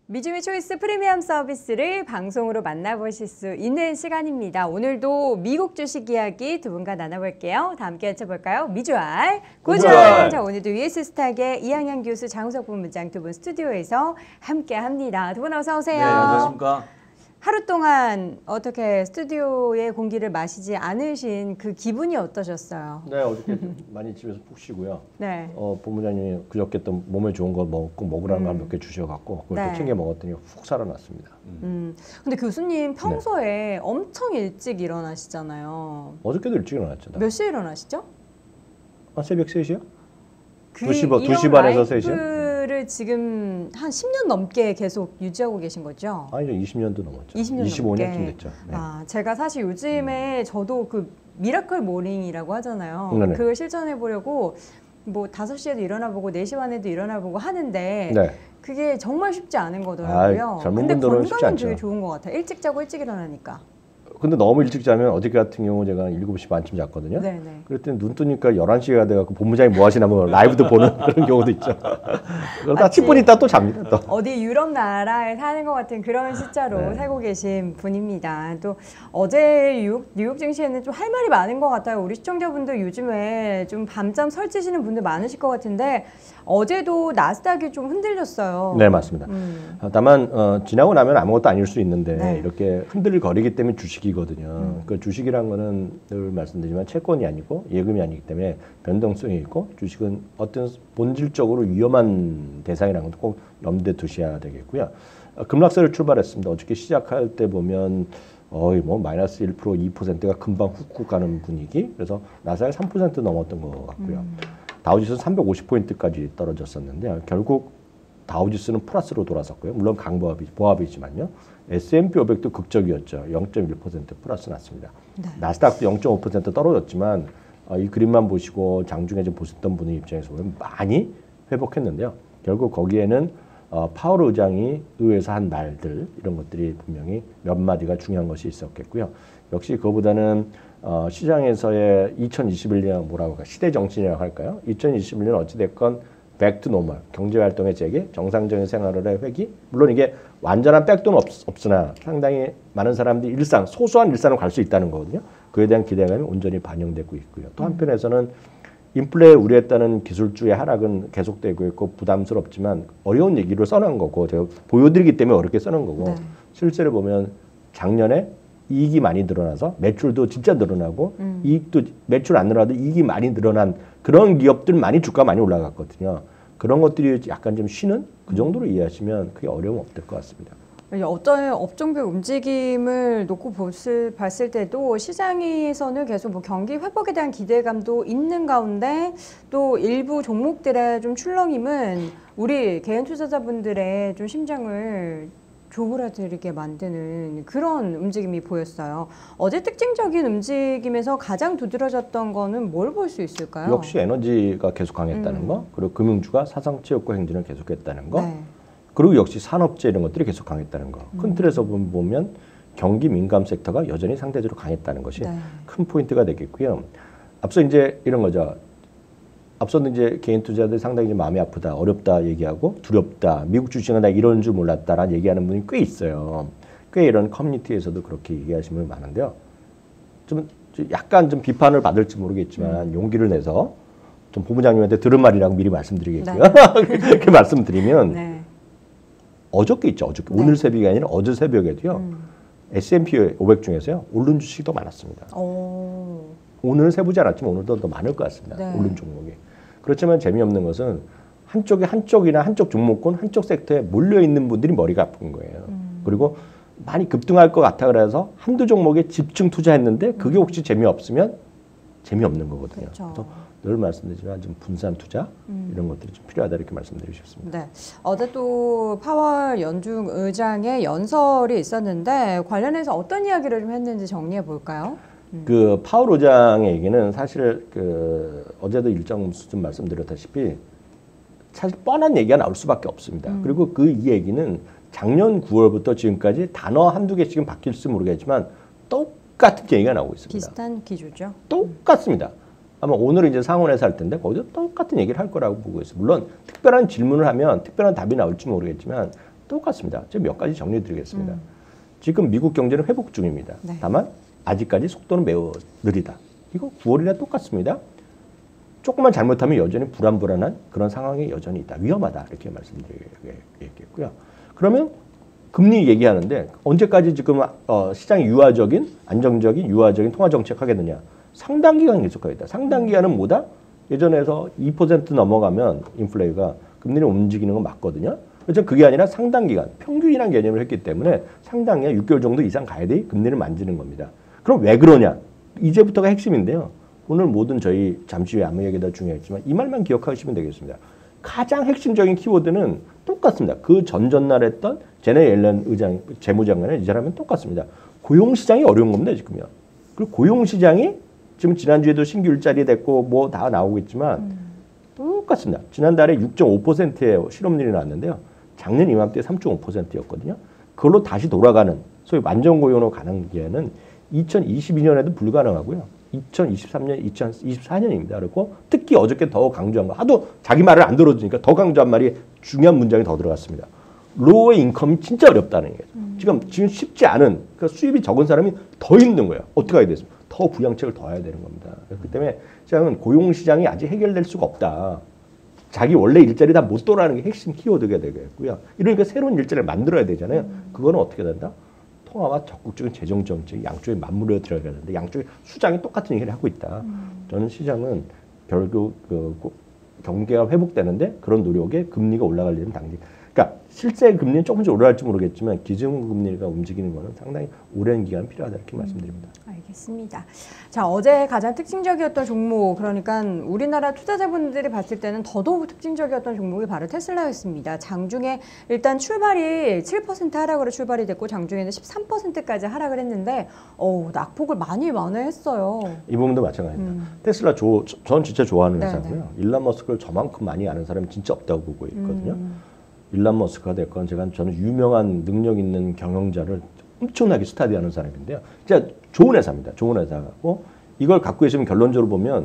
미주미 초이스 프리미엄 서비스를 방송으로 만나보실 수 있는 시간입니다. 오늘도 미국 주식 이야기 두 분과 나눠볼게요. 다 함께 여쭤볼까요? 미주알, 고주알. 자, 오늘도 US스탁의 이항현 교수, 장우석 본부장 두 분 스튜디오에서 함께합니다. 두 분 어서 오세요. 네, 안녕하십니까. 하루 동안 어떻게 스튜디오의 공기를 마시지 않으신 그 기분이 어떠셨어요? 네, 어저께 많이 집에서 푹 쉬고요. 네. 본부장님이 그저께 또 몸에 좋은 거 먹으라는 걸 몇 개 주셔갖고 그걸 또 챙겨 먹었더니 훅 살아났습니다. 근데 교수님 평소에 엄청 일찍 일어나시잖아요. 어저께도 일찍 일어났죠. 몇 시에 일어나시죠? 새벽 3시요? 그 2시 반에서 3시요? 라이프를 지금 한 10년 넘게 계속 유지하고 계신 거죠? 아니죠. 20년도 넘었죠. 20년 25년쯤 됐죠. 네. 제가 사실 요즘에 저도 그 미라클 모닝이라고 하잖아요. 네네. 그걸 실천해 보려고 뭐 5시에도 일어나 보고 4시 반에도 일어나 보고 하는데 네. 그게 정말 쉽지 않은 거더라고요. 젊은 근데 분들은 쉽지 건강은 않죠. 되게 좋은 것 같아요. 일찍 자고 일찍 일어나니까. 근데 너무 일찍 자면 어저께 같은 경우 제가 7시 반쯤 잤거든요. 네네. 그랬더니 눈 뜨니까 11시가 돼갖고 본부장이 뭐 하시나 뭐 라이브도 보는 그런 경우도 있죠. 그러다 10분 있다 또 잡니다. 또. 어디 유럽 나라에 사는 것 같은 그런 시자로 네. 살고 계신 분입니다. 또 어제 뉴욕 증시에는 좀 할 말이 많은 것 같아요. 우리 시청자분들 요즘에 좀 밤잠 설치시는 분들 많으실 것 같은데 어제도 나스닥이 좀 흔들렸어요. 네, 맞습니다. 다만 지나고 나면 아무것도 아닐 수 있는데 네. 이렇게 흔들거리기 때문에 주식이거든요. 그 주식이란 거는 늘 말씀드리지만 채권이 아니고 예금이 아니기 때문에 변동성이 있고 주식은 어떤 본질적으로 위험한 대상이라는 것도 꼭 염두에 두셔야 되겠고요. 급락세를 출발했습니다. 어저께 시작할 때 보면 뭐 마이너스 1%, 2%가 금방 훅훅 가는 분위기. 그래서 나스닥이 3% 넘었던 것 같고요. 다우지수는 350포인트까지 떨어졌었는데 결국 다우지수는 플러스로 돌아섰고요. 물론 보합이지만요. S&P 500도 극적이었죠. 0.1% 플러스 났습니다. 네. 나스닥도 0.5% 떨어졌지만 이 그림만 보시고 장중에 좀 보셨던 분의 입장에서 보면 많이 회복했는데요. 결국 거기에는 파월 의장이 의회에서 한 말들 이런 것들이 분명히 몇 마디가 중요한 것이 있었겠고요. 역시 그거보다는 시장에서의 2021년 뭐라고 할까 시대 정신이라고 할까요? 2021년 어찌됐건 back to normal 경제활동의 재개, 정상적인 생활의 회귀. 물론 이게 완전한 백도는 없으나 상당히 많은 사람들이 소소한 일상을 갈 수 있다는 거거든요. 그에 대한 기대감이 온전히 반영되고 있고요. 또 한편에서는 인플레에 우려했다는 기술주의 하락은 계속되고 있고 부담스럽지만 어려운 얘기를 써놓은 거고 제가 보여드리기 때문에 어렵게 써놓은 거고 네. 실제로 보면 작년에 이익이 많이 늘어나서 매출도 진짜 늘어나고 이익도 매출 안 늘어나도 이익이 많이 늘어난 그런 기업들 많이 주가 많이 올라갔거든요. 그런 것들이 약간 좀 쉬는 그 정도로 이해하시면 크게 어려움 없을 것 같습니다. 어떤 업종별 움직임을 놓고 봤을 때도 시장에서는 계속 뭐 경기 회복에 대한 기대감도 있는 가운데 또 일부 종목들의 좀 출렁임은 우리 개인 투자자분들의 좀 심장을 조그라들게 만드는 그런 움직임이 보였어요. 어제 특징적인 움직임에서 가장 두드러졌던 거는 뭘 볼 수 있을까요? 역시 에너지가 계속 강했다는 거, 그리고 금융주가 사상체육과 행진을 계속했다는 거, 네. 그리고 역시 산업재 이런 것들이 계속 강했다는 거. 큰 틀에서 보면 경기 민감 섹터가 여전히 상대적으로 강했다는 것이 네. 큰 포인트가 되겠고요. 앞서 이제 이런 거죠. 앞서는 이제 개인 투자들 상당히 이제 마음이 아프다, 어렵다 얘기하고 두렵다, 미국 주식은 나 이런 줄 몰랐다라는 얘기하는 분이 꽤 있어요. 꽤 이런 커뮤니티에서도 그렇게 얘기하시는 분이 많은데요. 좀 약간 좀 비판을 받을지 모르겠지만 용기를 내서 좀 본부장님한테 들은 말이라고 미리 말씀드리겠고요. 네. 그렇게 말씀드리면 네. 어저께 있죠. 어저께. 네. 오늘 새벽이 아니라 어제 새벽에도요. S&P 500 중에서요. 오른 주식이 더 많았습니다. 오늘은 세보지 않았지만 오늘도 더 많을 것 같습니다. 네. 오른 종목이. 그렇지만 재미없는 것은 한쪽이나 한쪽 종목군, 한쪽 섹터에 몰려있는 분들이 머리가 아픈 거예요. 그리고 많이 급등할 것 같아 그래서 한두 종목에 집중 투자했는데 그게 혹시 재미없으면 재미없는 거거든요. 그렇죠. 그래서 늘 말씀드리지만 좀 분산 투자 이런 것들이 좀 필요하다 이렇게 말씀드리고 싶습니다. 네. 어제 또 파월 연준 의장의 연설이 있었는데 관련해서 어떤 이야기를 좀 했는지 정리해 볼까요? 그 파월 의장의 얘기는 사실 어제도 일정 수준 말씀드렸다시피 사실 뻔한 얘기가 나올 수밖에 없습니다. 그리고 이 얘기는 작년 9월부터 지금까지 단어 한두 개씩은 바뀔지 모르겠지만 똑같은 얘기가 나오고 있습니다. 비슷한 기조죠. 똑같습니다. 아마 오늘 이제 상원에서 할 텐데 거기도 똑같은 얘기를 할 거라고 보고 있어요. 물론 특별한 질문을 하면 특별한 답이 나올지 모르겠지만 똑같습니다. 제가 몇 가지 정리드리겠습니다. 지금 미국 경제는 회복 중입니다. 네. 다만 아직까지 속도는 매우 느리다. 이거 9월이나 똑같습니다. 조금만 잘못하면 여전히 불안불안한 그런 상황이 여전히 있다. 위험하다. 이렇게 말씀드리겠고요. 그러면 금리 얘기하는데 언제까지 지금 시장이 유화적인, 안정적인, 유화적인 통화정책 하겠느냐. 상당 기간 계속하겠다. 상당 기간은 뭐다? 예전에서 2% 넘어가면 인플레이가 금리를 움직이는 건 맞거든요. 그래서 그게 아니라 상당 기간, 평균이라는 개념을 했기 때문에 상당히 6개월 정도 이상 가야 돼 금리를 만지는 겁니다. 그럼 왜 그러냐? 이제부터가 핵심인데요. 오늘 모든 저희 잠시 후에 아무 얘기도 중요했지만 이 말만 기억하시면 되겠습니다. 가장 핵심적인 키워드는 똑같습니다. 그 전전날 했던 제네 옐런 재무장관의 이 사람은 똑같습니다. 고용시장이 어려운 겁니다, 지금요. 그리고 고용시장이 지금 지난주에도 신규 일자리 됐고 뭐 다 나오고 있지만 똑같습니다. 지난달에 6.5%의 실업률이 나왔는데요. 작년 이맘때 3.5%였거든요. 그걸로 다시 돌아가는 소위 완전 고용으로 가는 기회는 2022년에도 불가능하고요. 2023년, 2024년입니다. 그리고 특히 어저께 더 강조한 거, 하도 자기 말을 안 들어주니까 더 강조한 말이 중요한 문장이 더 들어갔습니다. 로어 인컴이 진짜 어렵다는 얘기죠. 지금 쉽지 않은 그 수입이 적은 사람이 더 힘든 거예요. 어떻게 해야 되겠습니까? 더 부양책을 더 해야 되는 겁니다. 그렇기 때문에 시장은 고용시장이 아직 해결될 수가 없다. 자기 원래 일자리 다 못 돌아가는 게 핵심 키워드가 되겠고요. 이러니까 새로운 일자리를 만들어야 되잖아요. 그거는 어떻게 된다? 통화와 적극적인 재정 정책 양쪽에 맞물려 들어가야 되는데 양쪽에 수장이 똑같은 얘기를 하고 있다. 저는 시장은 결국 경기가 회복되는데 그런 노력에 금리가 올라갈 일은 당장. 그러니까 실제 금리는 조금씩 올라갈지 모르겠지만 기준금리가 움직이는 것은 상당히 오랜 기간 필요하다 이렇게 말씀드립니다. 알겠습니다. 자, 어제 가장 특징적이었던 종목, 그러니까 우리나라 투자자분들이 봤을 때는 더더욱 특징적이었던 종목이 바로 테슬라였습니다. 장중에 일단 출발이 7% 하락으로 출발이 됐고 장중에는 13%까지 하락을 했는데 낙폭을 많이 만회했어요. 이 부분도 마찬가지입니다. 테슬라 전 진짜 좋아하는 네네. 회사고요. 일론 머스크를 저만큼 많이 아는 사람이 진짜 없다고 보고 있거든요. 일론 머스크가 됐건 저는 유명한 능력 있는 경영자를 엄청나게 스타디하는 사람인데요. 진짜 좋은 회사입니다. 좋은 회사고 이걸 갖고 계시면 결론적으로 보면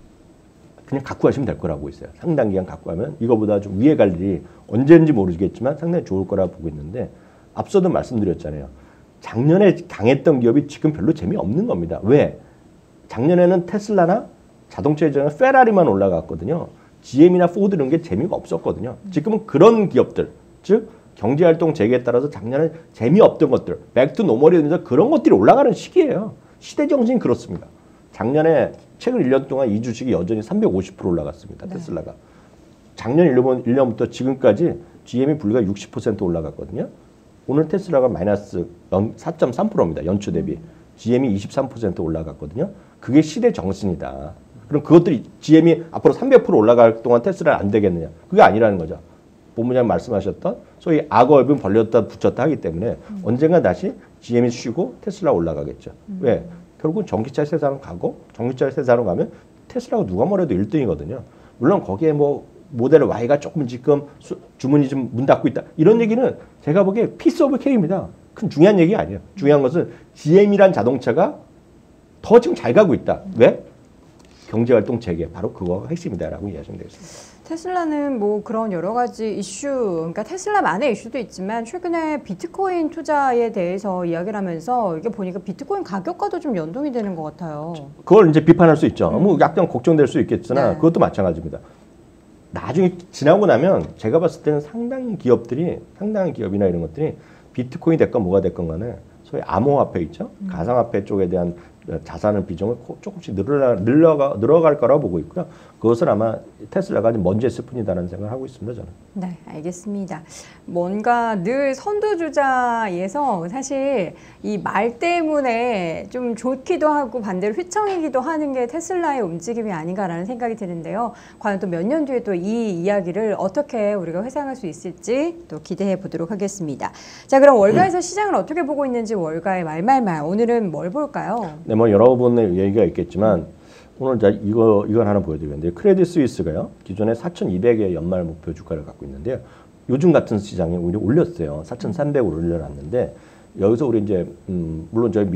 그냥 갖고 가시면 될 거라고 있어요. 상당 기간 갖고 가면 이거보다 좀 위에 갈 일이 언제인지 모르겠지만 상당히 좋을 거라고 보고 있는데 앞서도 말씀드렸잖아요. 작년에 강했던 기업이 지금 별로 재미없는 겁니다. 왜? 작년에는 테슬라나 자동차 회사는 페라리만 올라갔거든요. GM이나 포드 이런 게 재미가 없었거든요. 지금은 그런 기업들, 즉 경제활동 재개에 따라서 작년에 재미없던 것들, 백투 노멀이 되면서 그런 것들이 올라가는 시기예요. 시대정신이 그렇습니다. 작년에 최근 1년 동안 이 주식이 여전히 350% 올라갔습니다. 네. 테슬라가. 작년 1년부터 지금까지 GM이 불과 60% 올라갔거든요. 오늘 테슬라가 마이너스 4.3%입니다. 연초 대비. GM이 23% 올라갔거든요. 그게 시대 정신이다. 그럼 그것들이 GM이 앞으로 300% 올라갈 동안 테슬라는 안 되겠느냐. 그게 아니라는 거죠. 본부장님 말씀하셨던 소위 악어입은 벌렸다 붙였다 하기 때문에 언젠가 다시 GM이 쉬고 테슬라 올라가겠죠. 왜? 결국은 전기차 세상으로 가고 전기차 세상으로 가면 테슬라가 누가 뭐래도 1등이거든요. 물론 거기에 뭐 모델 Y가 조금 지금 주문이 좀 문 닫고 있다. 이런 얘기는 제가 보기에 피스 오브 케이크입니다. 큰 중요한 얘기가 아니에요. 중요한 것은 GM이란 자동차가 더 지금 잘 가고 있다. 왜? 경제활동 재개. 바로 그거가 핵심이다라고 이해하시면 되겠습니다. 테슬라는 뭐 그런 여러 가지 이슈, 그러니까 테슬라만의 이슈도 있지만 최근에 비트코인 투자에 대해서 이야기를 하면서 이게 보니까 비트코인 가격과도 좀 연동이 되는 것 같아요. 그걸 이제 비판할 수 있죠. 뭐 약간 걱정될 수 있겠으나 네. 그것도 마찬가지입니다. 나중에 지나고 나면 제가 봤을 때는 상당한 기업이나 이런 것들이 비트코인이 됐건 뭐가 됐건 간에 소위 암호화폐 있죠. 가상화폐 쪽에 대한 자산의 비중을 조금씩 늘어갈 거라고 보고 있고요. 그것은 아마 테슬라가 먼저 했을 뿐이다라는 생각을 하고 있습니다. 저는. 네, 알겠습니다. 뭔가 늘 선두주자에서 사실 이 말 때문에 좀 좋기도 하고 반대로 휘청이기도 하는 게 테슬라의 움직임이 아닌가라는 생각이 드는데요. 과연 또 몇 년 뒤에 또 이 이야기를 어떻게 우리가 회상할 수 있을지 또 기대해 보도록 하겠습니다. 자, 그럼 월가에서 시장을 어떻게 보고 있는지 월가의 말말말 오늘은 뭘 볼까요? 네, 뭐 여러분의 얘기가 있겠지만 오늘 자 이걸 하나 보여드리겠는데 크레딧 스위스가요 기존에 4,200의 연말 목표 주가를 갖고 있는데요. 요즘 같은 시장에 우리 올렸어요. 4,300으로 올려놨는데 여기서 우리 이제 물론 저희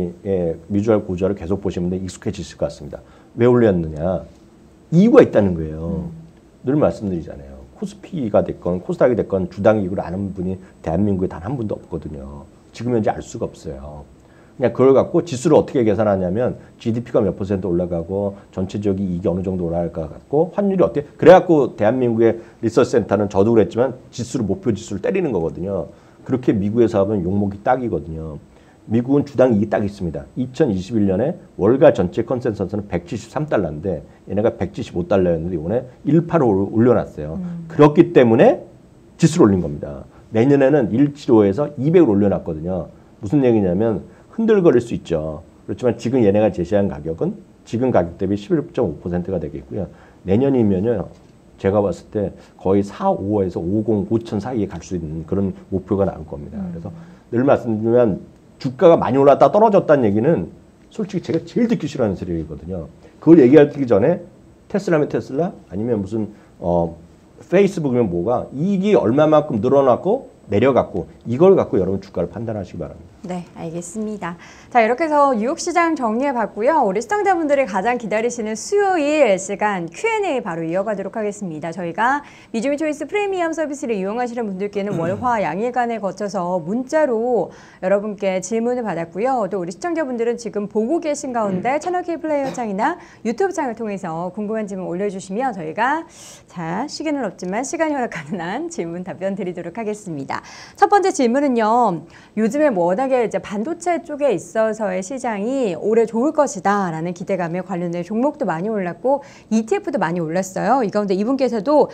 미주알 고주알을 계속 보시면 익숙해지실 것 같습니다. 왜 올렸느냐? 이유가 있다는 거예요. 늘 말씀드리잖아요. 코스피가 됐건 코스닥이 됐건 주당 이익을 아는 분이 대한민국에 단 한 분도 없거든요. 지금 현재 알 수가 없어요. 그냥 그걸 갖고 지수를 어떻게 계산하냐면 GDP가 몇 % 올라가고 전체적인 이익이 어느 정도 올라갈 것 같고 환율이 어떻게 그래갖고 대한민국의 리서치 센터는 저도 그랬지만 지수를 목표 지수를 때리는 거거든요. 그렇게 미국에서 하면 욕먹이 딱이거든요. 미국은 주당 이익이 딱 있습니다. 2021년에 월가 전체 컨센서스는 173달러인데 얘네가 175달러였는데 이번에 1.85로 올려놨어요. 그렇기 때문에 지수를 올린 겁니다. 내년에는 175에서 200을 올려놨거든요. 무슨 얘기냐면 흔들거릴 수 있죠. 그렇지만 지금 얘네가 제시한 가격은 지금 가격 대비 11.5%가 되겠고요. 내년이면요. 제가 봤을 때 거의 4.5에서 5.0, 5천 사이에 갈 수 있는 그런 목표가 나올 겁니다. 그래서 늘 말씀드리면 주가가 많이 올랐다 떨어졌다는 얘기는 솔직히 제가 제일 듣기 싫어하는 소리거든요. 그걸 얘기하기 전에 테슬라면 테슬라 아니면 무슨 페이스북이면 뭐가 이익이 얼마만큼 늘어났고 내려갔고 이걸 갖고 여러분 주가를 판단하시기 바랍니다. 네, 알겠습니다. 자, 이렇게 해서 뉴욕 시장 정리해봤고요. 우리 시청자분들이 가장 기다리시는 수요일 시간 Q&A 바로 이어가도록 하겠습니다. 저희가 미주미 초이스 프리미엄 서비스를 이용하시는 분들께는 월화 양일간에 거쳐서 문자로 여러분께 질문을 받았고요. 또 우리 시청자분들은 지금 보고 계신 가운데 채널 K 플레이어 창이나 유튜브 창을 통해서 궁금한 질문 올려주시면 저희가 자, 시간은 없지만 시간이 허락하는 한 질문 답변 드리도록 하겠습니다. 첫 번째 질문은요. 요즘에 워낙에 이제 반도체 쪽에 있어서의 시장이 올해 좋을 것이다라는 기대감에 관련된 종목도 많이 올랐고 ETF도 많이 올랐어요. 이 가운데 이분께서도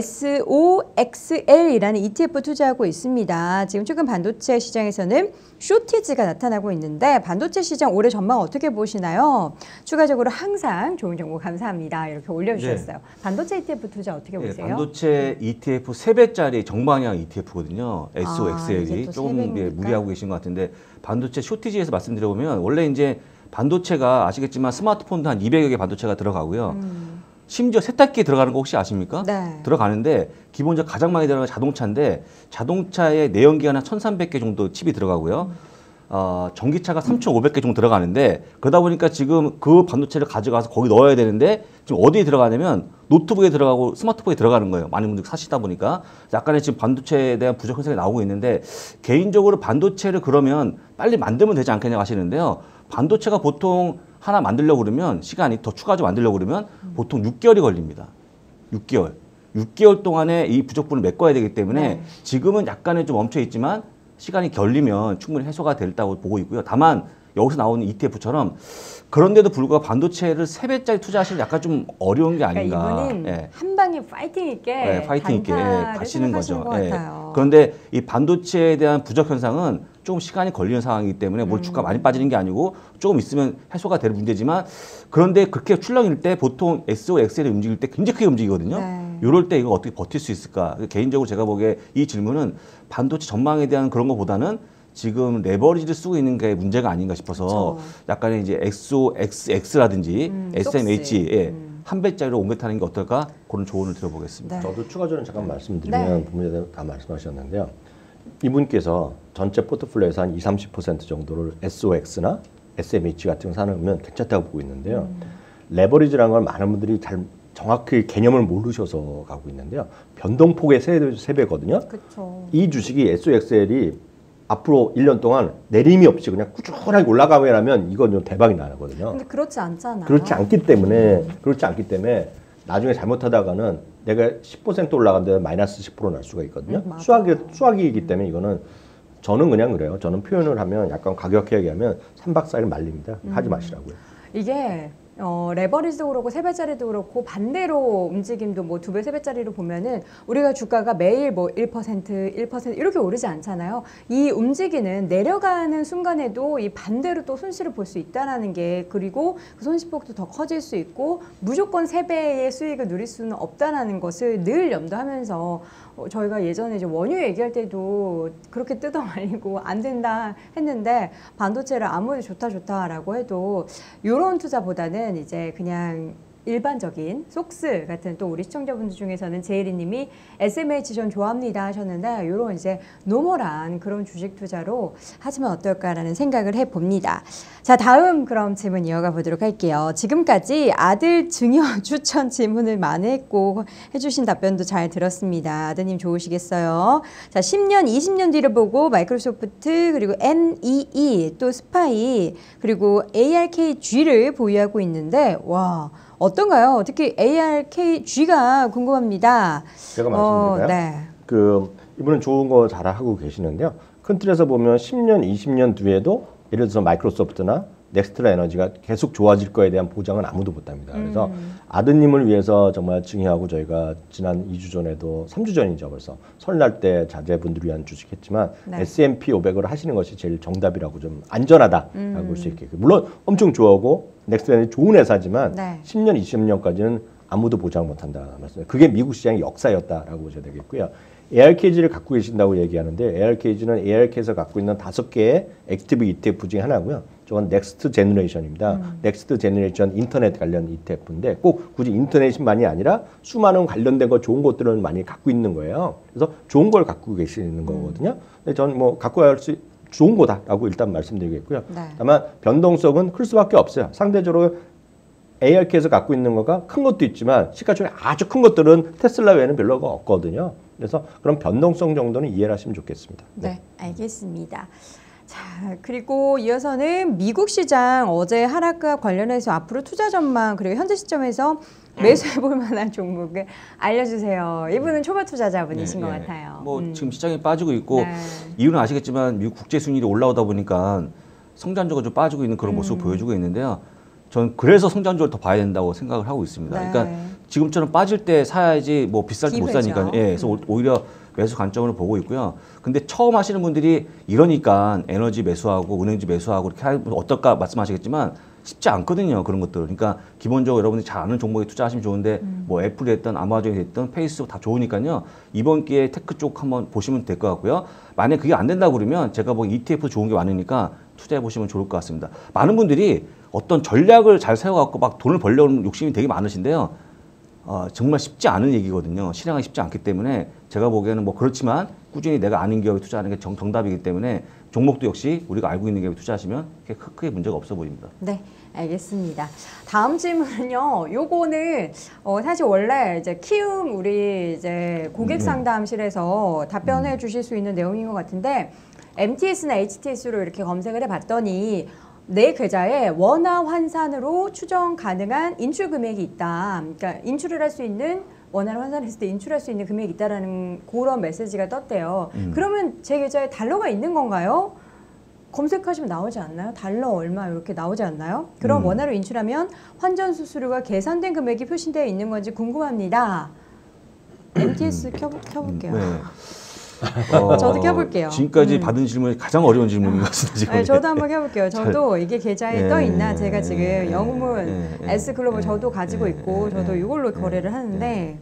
SOXL이라는 ETF 투자하고 있습니다. 지금 최근 반도체 시장에서는 쇼티지가 나타나고 있는데 반도체 시장 올해 전망 어떻게 보시나요? 추가적으로 항상 좋은 정보 감사합니다. 이렇게 올려주셨어요. 네. 반도체 ETF 투자 어떻게 보세요? 반도체 ETF 3배짜리 정방향 ETF거든요. SOXL이 조금 무리하고 계신 것 같은데 반도체 쇼티지에서 말씀드려보면 원래 이제 반도체가 아시겠지만 스마트폰도 한 200여 개 반도체가 들어가고요. 심지어 세탁기에 들어가는 거 혹시 아십니까? 네. 들어가는데 기본적으로 가장 많이 들어가는 자동차인데 자동차에 내연기관 한 1,300개 정도 칩이 들어가고요. 전기차가 3,500개 정도 들어가는데 그러다 보니까 지금 그 반도체를 가져가서 거기 넣어야 되는데 지금 어디에 들어가냐면 노트북에 들어가고 스마트폰에 들어가는 거예요. 많은 분들이 사시다 보니까 약간의 지금 반도체에 대한 부족 현상이 나오고 있는데 개인적으로 반도체를 그러면 빨리 만들면 되지 않겠냐고 하시는데요. 반도체가 보통 하나 만들려고 그러면 시간이 더 추가적으로 만들려고 그러면 보통 6개월이 걸립니다. 6개월. 6개월 동안에 이 부족분을 메꿔야 되기 때문에 지금은 약간은 좀 멈춰 있지만 시간이 걸리면 충분히 해소가 됐다고 보고 있고요. 다만 여기서 나오는 ETF처럼 그런데도 불구하고 반도체를 3배짜리 투자하시는 약간 좀 어려운 게 아닌가. 그러니까 이분은 한 방에 파이팅 있게 파이팅 있게 가시는 거죠. 것 같아요. 그런데 이 반도체에 대한 부족 현상은 조금 시간이 걸리는 상황이기 때문에 뭘 주가 많이 빠지는 게 아니고 조금 있으면 해소가 되는 문제지만 그런데 그렇게 출렁일 때 보통 SOXL이 움직일 때 굉장히 크게 움직이거든요. 이럴 때 이거 어떻게 버틸 수 있을까? 개인적으로 제가 보기에 이 질문은 반도체 전망에 대한 그런 것보다는 지금 레버리지를 쓰고 있는 게 문제가 아닌가 싶어서 약간의 이제 XOXX라든지 SMH 한 배짜리로 옮겨 타는 게 어떨까? 그런 조언을 드려보겠습니다. 네. 저도 추가적으로 잠깐 말씀드리면 부모님들 다 말씀하셨는데요. 이분께서 전체 포트폴리오에서 한 20-30% 정도를 SOX나 SMH 같은 거 사놓으면 괜찮다고 보고 있는데요. 레버리지라는 걸 많은 분들이 잘 정확히 개념을 모르셔서 가고 있는데요. 변동폭의 3배거든요. 그쵸. 이 주식이 SOXL이 앞으로 1년 동안 내림이 없이 그냥 꾸준하게 올라가면 하면 이건 좀 대박이 나거든요. 근데 그렇지 않잖아요. 그렇지 않기 때문에 나중에 잘못하다가는 내가 10% 올라간데 마이너스 10% 날 수가 있거든요. 수학이기 때문에 이거는 저는 그냥 그래요. 저는 표현을 하면 약간 과격하게 얘기하면 3박 4일 말립니다. 하지 마시라고요. 이게 레버리지도 그렇고 3배짜리도 그렇고 반대로 움직임도 뭐 2배, 3배짜리로 보면은 우리가 주가가 매일 뭐 1% 이렇게 오르지 않잖아요. 이 움직이는 내려가는 순간에도 이 반대로 또 손실을 볼 수 있다라는 게 그리고 그 손실폭도 더 커질 수 있고 무조건 3배의 수익을 누릴 수는 없다라는 것을 늘 염두하면서 저희가 예전에 이제 원유 얘기할 때도 그렇게 뜯어말리고 안 된다 했는데 반도체를 아무리 좋다라고 해도 이런 투자보다는 이제 그냥 일반적인 속스 같은 또 우리 시청자분들 중에서는 제이리님이 SMH 전 좋아합니다 하셨는데 이런 이제 노멀한 그런 주식 투자로 하시면 어떨까라는 생각을 해봅니다. 자, 다음 그럼 질문 이어가 보도록 할게요. 지금까지 아들 증여 추천 질문을 많이 했고 해주신 답변도 잘 들었습니다. 아드님 좋으시겠어요? 자, 10년, 20년 뒤를 보고 마이크로소프트 그리고 NEE 또 스파이 그리고 ARKG를 보유하고 있는데 와 어떤가요? 특히 ARKG가 궁금합니다. 제가 말씀드릴까요? 네. 이분은 좋은 거 잘 하고 계시는데요. 큰 틀에서 보면 10년, 20년 뒤에도 예를 들어서 마이크로소프트나 넥스트라 에너지가 계속 좋아질 거에 대한 보장은 아무도 못합니다. 그래서 아드님을 위해서 정말 증여하고 저희가 지난 2주 전에도 3주 전이죠 벌써 설날 때 자제분들을 위한 주식했지만 네. S&P 500을 하시는 것이 제일 정답이라고 좀 안전하다라고 볼 수 있게 물론 엄청 좋아하고 넥스트라 에너지 좋은 회사지만 네. 10년, 20년까지는 아무도 보장 못한다 말씀이에요. 그게 미국 시장의 역사였다라고 보셔야 되겠고요. ARKG를 갖고 계신다고 얘기하는데 ARKG는 ARK에서 갖고 있는 5개의 액티브 ETF 중에 하나고요. 저건 넥스트 제너레이션입니다. 넥스트 제너레이션 인터넷 관련 ETF인데 꼭 굳이 인터넷만이 아니라 수많은 관련된 거 좋은 것들을 많이 갖고 있는 거예요. 그래서 좋은 걸 갖고 계시는 거거든요. 근데 저는 뭐 갖고 갈 수 좋은 거다라고 일단 말씀드리겠고요. 네. 다만 변동성은 클 수밖에 없어요. 상대적으로 ARK에서 갖고 있는 거가 큰 것도 있지만 시가총액 아주 큰 것들은 테슬라 외에는 별로 없거든요. 그래서 그런 변동성 정도는 이해를 하시면 좋겠습니다. 네, 알겠습니다. 자, 그리고 이어서는 미국 시장 어제 하락과 관련해서 앞으로 투자 전망 그리고 현재 시점에서 매수해 볼 만한 종목을 알려주세요. 이분은 초보 투자자분이신 것 같아요. 뭐 지금 시장이 빠지고 있고 네. 이유는 아시겠지만 미국 국제 수익률이 올라오다 보니까 성장주가 좀 빠지고 있는 그런 모습을 보여주고 있는데요. 저는 그래서 성장주를 더 봐야 된다고 생각을 하고 있습니다. 네. 그러니까 지금처럼 빠질 때 사야지 뭐 비쌀 때 못 기회죠. 사니까. 예, 그래서 오히려 매수 관점으로 보고 있고요. 근데 처음 하시는 분들이 이러니까 에너지 매수하고 은행주 매수하고 이렇게 하면 어떨까 말씀하시겠지만 쉽지 않거든요. 그런 것들. 그러니까 기본적으로 여러분들이 잘 아는 종목에 투자하시면 좋은데 뭐 애플이 됐든 아마존이 됐든 페이스북 다 좋으니까요. 이번 기회에 테크 쪽 한번 보시면 될 것 같고요. 만약에 그게 안 된다고 그러면 제가 뭐 ETF 좋은 게 많으니까 투자해 보시면 좋을 것 같습니다. 많은 분들이 어떤 전략을 잘 세워갖고 막 돈을 벌려는 욕심이 되게 많으신데요. 정말 쉽지 않은 얘기거든요. 실행하기 쉽지 않기 때문에 제가 보기에는 뭐 그렇지만 꾸준히 내가 아는 기업에 투자하는 게 정답이기 때문에 종목도 역시 우리가 알고 있는 기업에 투자하시면 크게 문제가 없어 보입니다. 네, 알겠습니다. 다음 질문은요. 요거는 사실 원래 이제 키움 우리 이제 고객 상담실에서 답변해 주실 수 있는 내용인 것 같은데 MTS나 HTS로 이렇게 검색을 해봤더니 내 계좌에 원화 환산으로 추정 가능한 인출 금액이 있다. 그러니까 인출을 할 수 있는 원화를 환산했을 때 인출할 수 있는 금액이 있다라는 그런 메시지가 떴대요. 그러면 제 계좌에 달러가 있는 건가요? 검색하시면 나오지 않나요? 달러 얼마 이렇게 나오지 않나요? 그럼 원화로 인출하면 환전 수수료가 계산된 금액이 표시되어 있는 건지 궁금합니다. MTS 켜볼게요. 네. 저도 켜볼게요. 지금까지 받은 질문이 가장 어려운 질문인 것 같습니다. 지금. 네, 저도 한번 켜볼게요. 저도 이게 계좌에 떠 있나 제가 지금 영문 S글로벌 저도 가지고 있고 저도 이걸로 거래를 하는데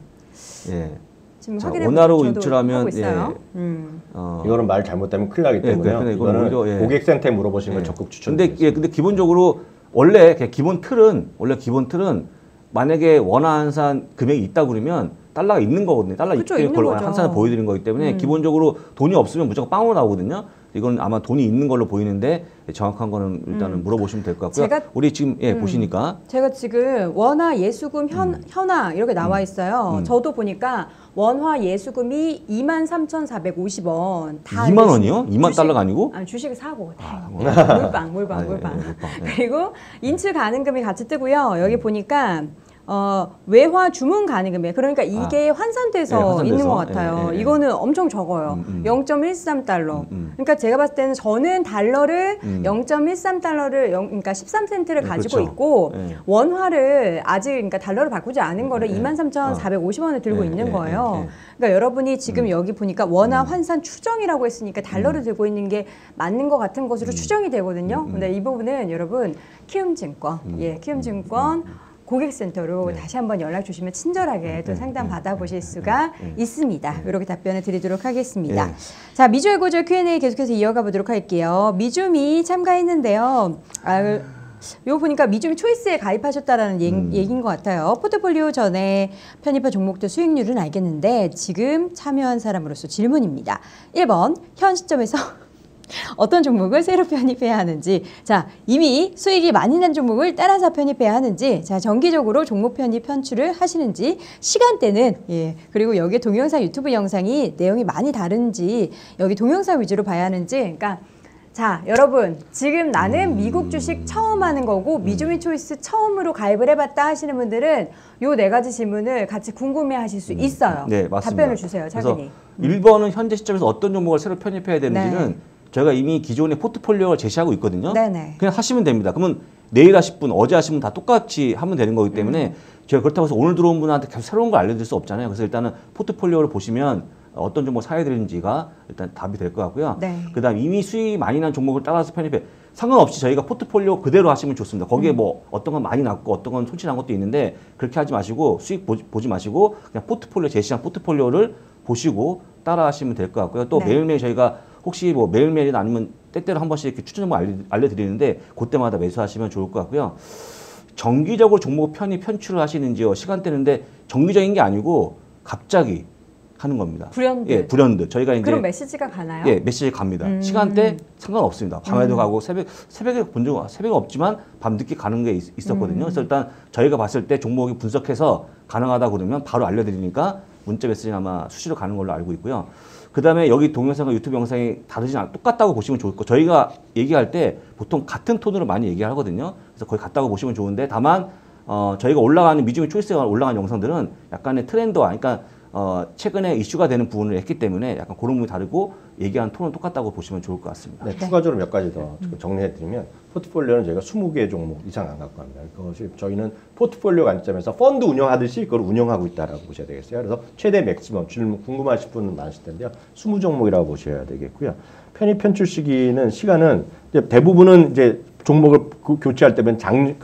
지금 확인해 원화로 저도 인출하면 하고 있어요. 이거는 말 잘못되면 큰일 나기 때문에요. 이건 이거는 오히려, 고객센터에 물어보시는 걸 적극 추천드립니다. 근데 기본적으로 원래 그냥 기본 틀은 만약에 원화 환산 금액이 있다 그러면 달러가 있는 거거든요. 달러 그쵸, 있게 있는 그걸 거죠. 환산을 보여드리는 거기 때문에 기본적으로 돈이 없으면 무조건 빵으로 나오거든요. 이건 아마 돈이 있는 걸로 보이는데 정확한 거는 일단은 물어보시면 될 것 같고요. 우리 지금 보시니까 제가 지금 원화 예수금 현화 이렇게 나와 있어요. 저도 보니까 원화 예수금이 23,450원. 다 2만 원이요? 2만 달러가 아니고? 아니 주식을 사고 물방. 네. 그리고 인출 가능금이 같이 뜨고요. 여기 보니까 외화 주문 가능금액 그러니까 이게 환산돼서 있는 것 같아요. 이거는 엄청 적어요. 0.13달러. 그러니까 제가 봤을 때는 저는 달러를 0.13달러를 그러니까 13센트를 가지고 그렇죠. 있고 원화를 아직 그러니까 달러를 바꾸지 않은 거를 23,450원을 들고 있는 거예요. 그러니까 여러분이 지금 여기 보니까 원화 환산 추정이라고 했으니까 달러를 들고 있는 게 맞는 것 같은 것으로 추정이 되거든요. 근데 이 부분은 여러분 키움증권, 키움증권 고객센터로 다시 한번 연락 주시면 친절하게 또 상담 받아보실 수가 있습니다. 이렇게 답변을 드리도록 하겠습니다. 자, 미주의 고절 Q&A 계속해서 이어가 보도록 할게요. 미주미 참가했는데요. 이거 보니까 미주미 초이스에 가입하셨다라는 얘기인 것 같아요. 포트폴리오 전에 편입한 종목들 수익률은 알겠는데 지금 참여한 사람으로서 질문입니다. 1번, 현 시점에서 어떤 종목을 새로 편입해야 하는지, 자, 이미 수익이 많이 난 종목을 따라서 편입해야 하는지, 자, 정기적으로 종목 편입 편출을 하시는지, 시간대는, 예, 그리고 여기 동영상 유튜브 영상이 내용이 많이 다른지, 여기 동영상 위주로 봐야 하는지, 그러니까 자, 여러분, 지금 나는 미국 주식 처음 하는 거고 미주미 초이스 처음으로 가입을 해봤다 하시는 분들은 요 4가지 질문을 같이 궁금해 하실 수 있어요. 네, 맞습니다. 답변을 주세요, 차근히. 그래서 1번은 현재 시점에서 어떤 종목을 새로 편입해야 되는지는 네. 저희가 이미 기존의 포트폴리오를 제시하고 있거든요. 네네. 그냥 하시면 됩니다. 그러면 내일 하실 분, 어제 하신 분 다 똑같이 하면 되는 거기 때문에 제가 그렇다고 해서 오늘 들어온 분한테 계속 새로운 걸 알려드릴 수 없잖아요. 그래서 일단은 포트폴리오를 보시면 어떤 종목 사야 되는지가 일단 답이 될 것 같고요. 네. 그다음 이미 수익이 많이 난 종목을 따라서 편입해 상관없이 저희가 포트폴리오 그대로 하시면 좋습니다. 거기에 뭐 어떤 건 많이 났고 어떤 건 손실 난 것도 있는데 그렇게 하지 마시고 수익 보지 마시고 그냥 포트폴리오 제시한 포트폴리오를 보시고 따라 하시면 될 것 같고요. 또 네. 매일매일 저희가 혹시 뭐 매일매일이나 아니면 때때로 한 번씩 이렇게 추천 정보 알려드리는데 그때마다 매수하시면 좋을 것 같고요. 정기적으로 종목 편출을 하시는지요? 시간대인데 정기적인 게 아니고 갑자기 하는 겁니다. 불현듯. 예, 불현듯. 저희가 이제 그럼 메시지가 가나요? 예, 메시지 갑니다. 시간대 상관없습니다. 밤에도 가고 새벽에 본 적 새벽에 없지만 밤 늦게 가는 게 있었거든요. 그래서 일단 저희가 봤을 때 종목이 분석해서 가능하다 그러면 바로 알려드리니까 문자 메시지는 아마 수시로 가는 걸로 알고 있고요. 그다음에 여기 동영상과 유튜브 영상이 똑같다고 보시면 좋을 거. 저희가 얘기할 때 보통 같은 톤으로 많이 얘기하거든요. 그래서 거의 같다고 보시면 좋은데 다만 저희가 올라가는 미주미 초이스가 올라가는 영상들은 약간의 트렌드와 그러니까 최근에 이슈가 되는 부분을 했기 때문에 약간 그런 부분이 다르고 얘기하는 톤은 똑같다고 보시면 좋을 것 같습니다. 네, 추가적으로 몇 가지 더 정리해드리면 포트폴리오는 저희가 20개 종목 이상 안 갖고 갑니다. 그것이 저희는 포트폴리오 관점에서 펀드 운영하듯이 그걸 운영하고 있다라고 보셔야 되겠어요. 그래서 최대 맥시멈 질문 궁금하신 분은 많으실 텐데요. 20종목이라고 보셔야 되겠고요. 편입 편출 시간은 이제 대부분은 이제 종목을 교체할 때면 장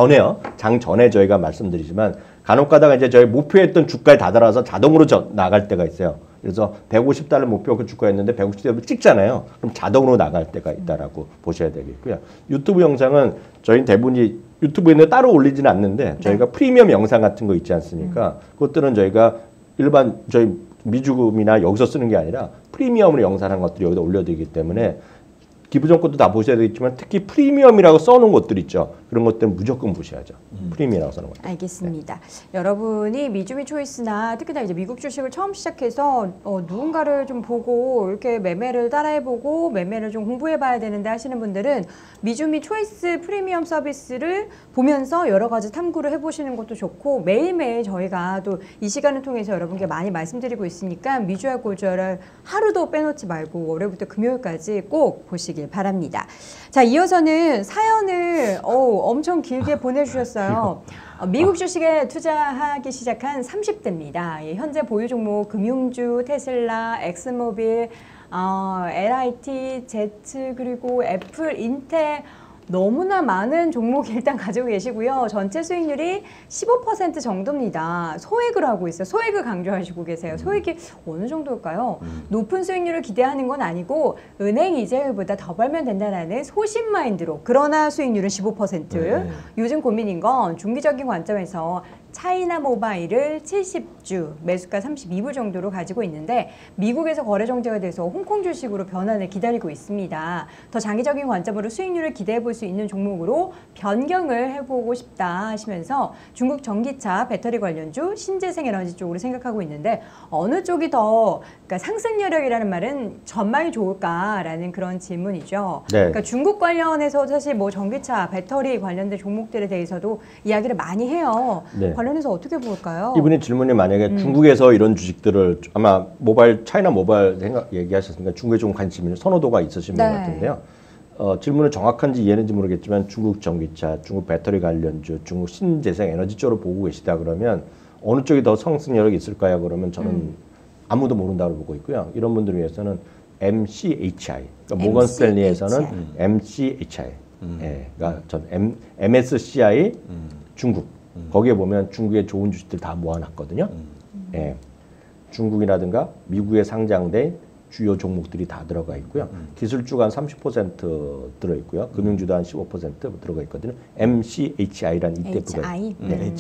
전에 저희가 말씀드리지만 간혹 가다가 이제 저희 목표했던 주가에 다다라서 자동으로 나갈 때가 있어요. 그래서 150달러 목표 그 주가였는데 150달러 찍잖아요. 그럼 자동으로 나갈 때가 있다라고 보셔야 되겠고요. 유튜브 영상은 저희는 대부분이 유튜브에는 따로 올리지는 않는데 저희가 프리미엄 영상 같은 거 있지 않습니까? 그것들은 저희가 일반 저희 미주금이나 여기서 쓰는 게 아니라 프리미엄으로 영상한 것들이 여기다 올려드리기 때문에 기부전 것도 다 보셔야 되겠지만 특히 프리미엄이라고 써놓은 것들 있죠. 그런 것들은 무조건 보셔야죠. 프리미엄이라고 써놓은 것들. 알겠습니다. 여러분이 미주미 초이스나 특히나 이제 미국 주식을 처음 시작해서 누군가를 좀 보고 이렇게 매매를 따라해보고 매매를 좀 공부해봐야 되는데 하시는 분들은 미주미 초이스 프리미엄 서비스를 보면서 여러 가지 탐구를 해보시는 것도 좋고 매일매일 저희가 또 이 시간을 통해서 여러분께 많이 말씀드리고 있으니까 미주알 고주알을 하루도 빼놓지 말고 월요일부터 금요일까지 꼭 보시길 바랍니다. 자, 이어서는 사연을 엄청 길게 보내주셨어요. 미국 주식에 투자하기 시작한 30대입니다. 예, 현재 보유 종목 금융주, 테슬라, 엑스모빌, LIT, 제트 그리고 애플, 인텔 너무나 많은 종목 일단 가지고 계시고요. 전체 수익률이 15% 정도입니다. 소액을 하고 있어요. 소액을 강조하시고 계세요. 소액이 어느 정도일까요? 높은 수익률을 기대하는 건 아니고 은행 이자율보다 더 벌면 된다는 소신 마인드로 그러나 수익률은 15%. 네. 요즘 고민인 건 중기적인 관점에서 차이나 모바일을 70주, 매수가 32불 정도로 가지고 있는데 미국에서 거래 정지가 돼서 홍콩 주식으로 변환을 기다리고 있습니다. 더 장기적인 관점으로 수익률을 기대해 볼 수 있는 종목으로 변경을 해보고 싶다 하시면서 중국 전기차, 배터리 관련주, 신재생 에너지 쪽으로 생각하고 있는데 어느 쪽이 더 그러니까 상승 여력이라는 말은 전망이 좋을까라는 그런 질문이죠. 네. 그러니까 중국 관련해서 사실 뭐 전기차, 배터리 관련된 종목들에 대해서도 이야기를 많이 해요. 네. 관련해서 어떻게 볼까요? 이분의 질문이 만약에 중국에서 이런 주식들을 아마 차이나 모바일 얘기하셨으니까 중국에 좀 관심이 선호도가 있으신 분 같은데요. 질문은 정확한지 이해는지 모르겠지만 중국 전기차, 중국 배터리 관련주, 중국 신재생 에너지 쪽으로 보고 계시다 그러면 어느 쪽이 더 상승력이 있을까요? 그러면 저는 아무도 모른다고 보고 있고요. 이런 분들을 위해서는 MCHI, 그러니까 모건 스탠리에서는 MCHI, 예, 그러니까 전 MSCI 중국. 거기에 보면 중국의 좋은 주식들 다 모아놨거든요. 예, 중국이라든가 미국에 상장된 주요 종목들이 다 들어가 있고요. 기술주가 한 30% 들어있고요. 금융주도 한 15% 들어가 있거든요. MCHI라는 ETF가 HI?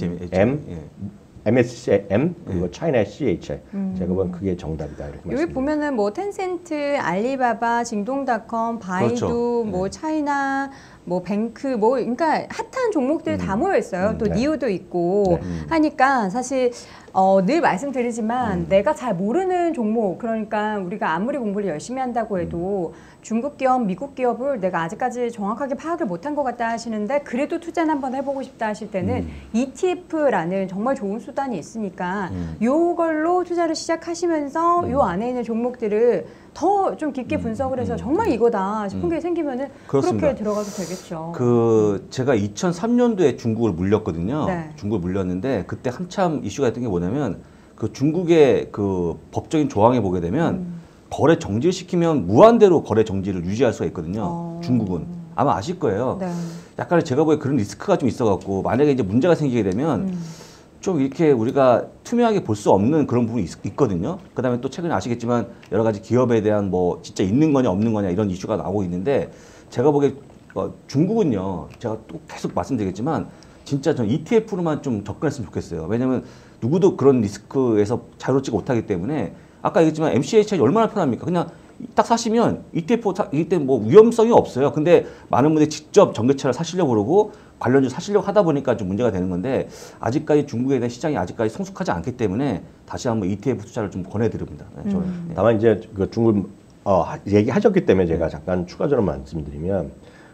MSCM 그리고 차이나 CHI 제가 보면 그게 정답이다 이렇게 여기 말씀드립니다. 보면은 뭐 텐센트, 알리바바, 징동닷컴, 바이두, 그렇죠. 뭐 차이나, 뭐 뱅크, 뭐 그러니까 핫한 종목들이 다 모여 있어요. 또 네. 니오도 있고 하니까 사실 늘 말씀드리지만 내가 잘 모르는 종목, 그러니까 우리가 아무리 공부를 열심히 한다고 해도 중국 기업, 미국 기업을 내가 아직까지 정확하게 파악을 못한 것 같다 하시는데 그래도 투자는 한번 해보고 싶다 하실 때는 ETF라는 정말 좋은 수단이 있으니까 요걸로 투자를 시작하시면서 요 안에 있는 종목들을 더 좀 깊게 분석을 해서 정말 이거다 싶은 게 생기면은 그렇습니다. 그렇게 들어가도 되겠죠. 제가 2003년도에 중국을 물렸거든요. 네. 중국을 물렸는데 그때 한참 이슈가 됐던 게 뭐냐면 그 중국의 그 법적인 조항에 보게 되면 거래 정지를 시키면 무한대로 거래 정지를 유지할 수가 있거든요. 중국은 아마 아실 거예요. 네. 약간 제가 보기에 그런 리스크가 좀 있어갖고 만약에 이제 문제가 생기게 되면 좀 이렇게 우리가 투명하게 볼 수 없는 그런 부분이 있거든요. 그다음에 또 최근에 아시겠지만 여러 가지 기업에 대한 뭐 진짜 있는 거냐 없는 거냐 이런 이슈가 나오고 있는데 제가 보기에 중국은요. 제가 또 계속 말씀드리겠지만 진짜 전 ETF로만 좀 접근했으면 좋겠어요. 왜냐하면 누구도 그런 리스크에서 자유롭지가 못하기 때문에 아까 얘기했지만 MCHI 얼마나 편합니까? 그냥 딱 사시면 ETF 이때 뭐 위험성이 없어요. 근데 많은 분들이 직접 전기차를 사시려고 그러고 관련주 사시려고 하다 보니까 좀 문제가 되는 건데 아직까지 중국에 대한 시장이 아직까지 성숙하지 않기 때문에 다시 한번 ETF 투자를 좀 권해드립니다. 네, 저는. 네. 다만 이제 그 중국 얘기하셨기 때문에 제가 잠깐 추가적으로 말씀드리면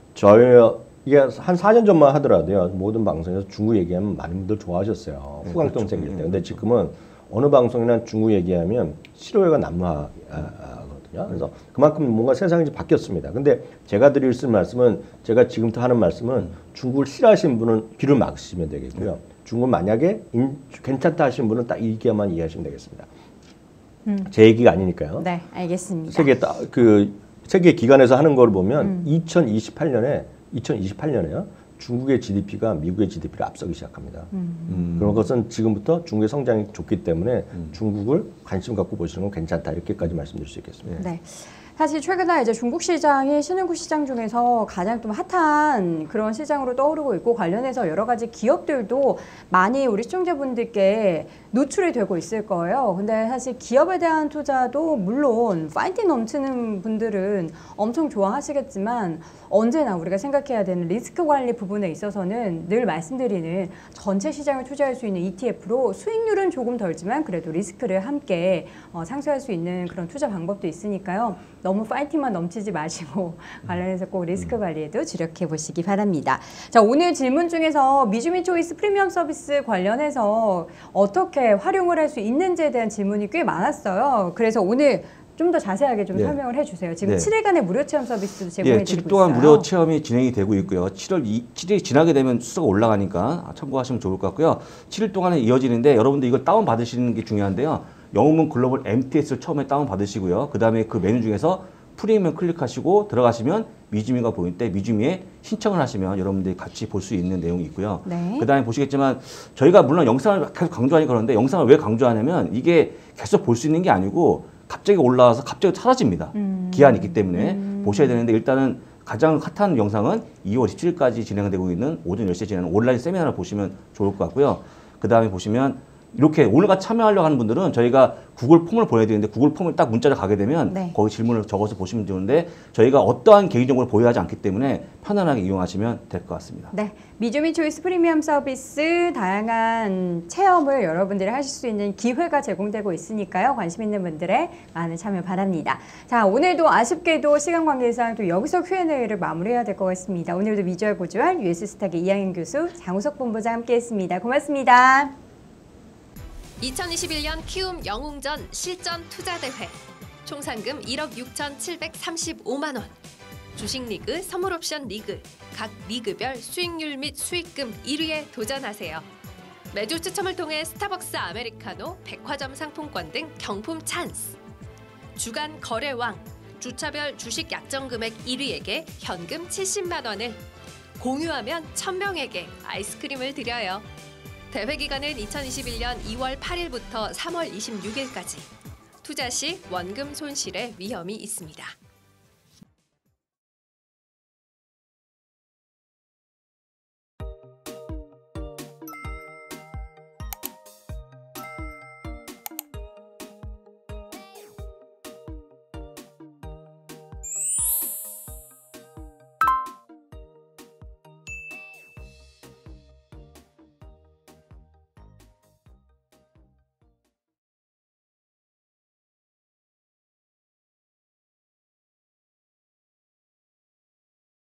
이게 한 4년 전만 하더라도요 모든 방송에서 중국 얘기하면 많은 분들 좋아하셨어요. 후광동 그렇죠. 생길 때. 근데 지금은 어느 방송이나 중국 얘기하면 싫어요가 난무하거든요. 그래서 그만큼 뭔가 세상이 이제 바뀌었습니다. 근데 제가 드릴 말씀은 제가 지금부터 하는 말씀은 중국을 싫어하시는 분은 귀를 막으시면 되겠고요. 중국 만약에 괜찮다 하시는 분은 딱 이 얘기만 이해하시면 되겠습니다. 제 얘기가 아니니까요. 네, 알겠습니다. 세계 기관에서 하는 걸 보면 2028년에요. 중국의 GDP가 미국의 GDP를 앞서기 시작합니다. 그런 것은 지금부터 중국의 성장이 좋기 때문에 중국을 관심 갖고 보시는 건 괜찮다 이렇게까지 말씀드릴 수 있겠습니다. 네. 사실 최근에 이제 중국 시장이 신흥국 시장 중에서 가장 좀 핫한 그런 시장으로 떠오르고 있고 관련해서 여러 가지 기업들도 많이 우리 시청자분들께 노출이 되고 있을 거예요. 근데 사실 기업에 대한 투자도 물론 파이팅 넘치는 분들은 엄청 좋아하시겠지만 언제나 우리가 생각해야 되는 리스크 관리 부분에 있어서는 늘 말씀드리는 전체 시장을 투자할 수 있는 ETF로 수익률은 조금 덜지만 그래도 리스크를 함께 상쇄할 수 있는 그런 투자 방법도 있으니까요. 너무 파이팅만 넘치지 마시고 관련해서 꼭 리스크 관리에도 주력해 보시기 바랍니다. 자, 오늘 질문 중에서 미주미 초이스 프리미엄 서비스 관련해서 어떻게 활용을 할 수 있는지에 대한 질문이 꽤 많았어요. 그래서 오늘 좀 더 자세하게 좀 설명을 해주세요. 지금 7일간의 무료 체험 서비스도 제공해드리고 있어요. 7일 동안 무료 체험이 진행이 되고 있고요. 7일이 지나게 되면 수수가 올라가니까 참고하시면 좋을 것 같고요. 7일 동안은 이어지는데 여러분들 이걸 다운받으시는 게 중요한데요. 영웅문 글로벌 MTS를 처음에 다운받으시고요. 그 다음에 그 메뉴 중에서 프리미엄 클릭하시고 들어가시면 미주미가 보일 때 미주미에 신청을 하시면 여러분들이 같이 볼 수 있는 내용이 있고요. 네. 그 다음에 보시겠지만 저희가 물론 영상을 계속 강조하니 그러는데 영상을 왜 강조하냐면 이게 계속 볼 수 있는 게 아니고 갑자기 올라와서 갑자기 사라집니다. 기한이 있기 때문에 보셔야 되는데 일단은 가장 핫한 영상은 2월 27일까지 진행되고 있는 오전 10시에 진행하는 온라인 세미나를 보시면 좋을 것 같고요. 그 다음에 보시면 이렇게 오늘같이 참여하려고 하는 분들은 저희가 구글 폼을 보내드리는데 구글 폼을 딱 문자를 가게 되면 네. 거기 질문을 적어서 보시면 되는데 저희가 어떠한 개인정보를 보유하지 않기 때문에 편안하게 이용하시면 될 것 같습니다. 네, 미주미 초이스 프리미엄 서비스 다양한 체험을 여러분들이 하실 수 있는 기회가 제공되고 있으니까요. 관심 있는 분들의 많은 참여 바랍니다. 자, 오늘도 아쉽게도 시간 관계상 또 여기서 Q&A를 마무리해야 될 것 같습니다. 오늘도 미주알 고주알 US스탁의 이양현 교수, 장우석 본부장 함께했습니다. 고맙습니다. 2021년 키움 영웅전 실전 투자대회 총 상금 1억 6,735만 원 주식리그, 선물옵션 리그 각 리그별 수익률 및 수익금 1위에 도전하세요. 매주 추첨을 통해 스타벅스 아메리카노, 백화점 상품권 등 경품 찬스 주간 거래왕 주차별 주식 약정 금액 1위에게 현금 70만 원을 공유하면 1000명에게 아이스크림을 드려요. 대회 기간은 2021년 2월 8일부터 3월 26일까지. 투자 시 원금 손실의 위험이 있습니다.